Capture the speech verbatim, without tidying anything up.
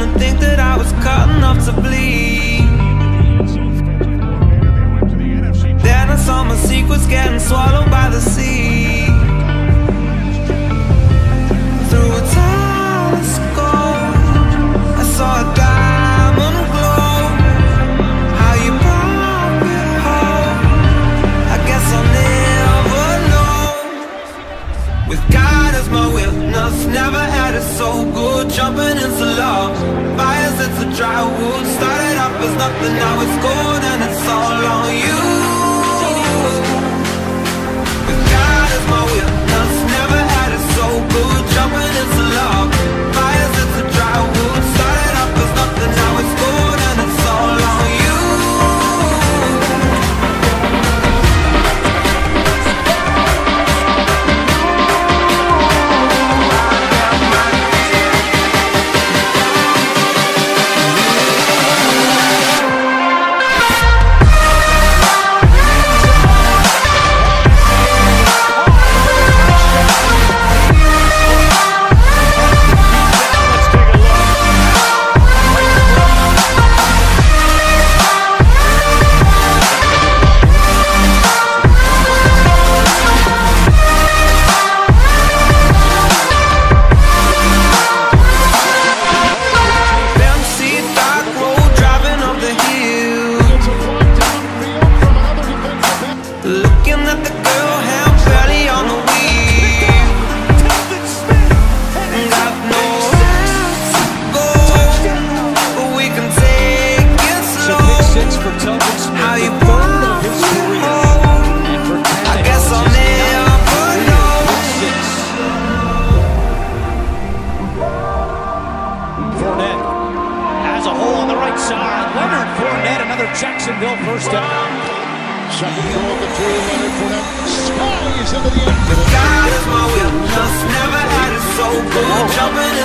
think that I was cut enough to bleed. Then I saw my secrets getting swallowed by the sea. Through a telescope, I saw a diamond glow. How you brought me home, I guess I'll never know. With God as my witness, never had it so good. Jumping into love, fires into dry wood. Started off as nothing, now it's gold, and it's all on you. With God as my witness, never had it so good. Jumping into love, fires into dry wood. Started off as nothing, now it's gold, and it's all on you. Jacksonville first down. Second throw of the three, Leonard Fournette skies into the end. But God is my witness, never had it so good. Jumping